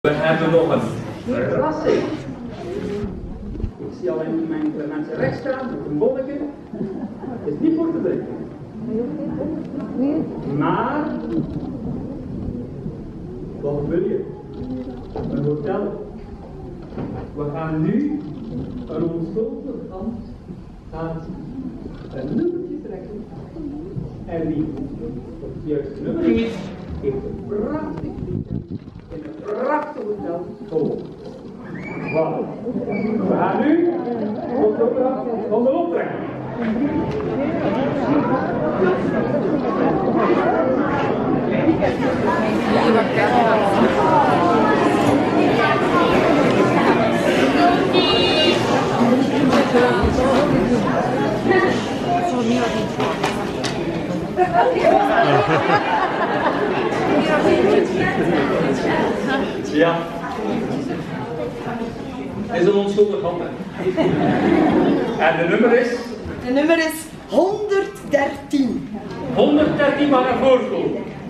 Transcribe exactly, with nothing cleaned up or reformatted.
We hebben nog een verrassing. Ik zie alleen mijn mensen rechts staan met een bolletje. Het is niet voor te drinken. Maar, wat wil je? Een hotel. We gaan nu een onschuldige hand gaat een nummertje trekken. En wie het juiste nummer is, heeft een prachtig weekend in een prachtig hotel gehoord. Voilà. We gaan nu op de opdracht van de optrekker. Ja. Het is een onschuldig hand. En de nummer is? De nummer is honderddertien. honderddertien, maar naar voren komen.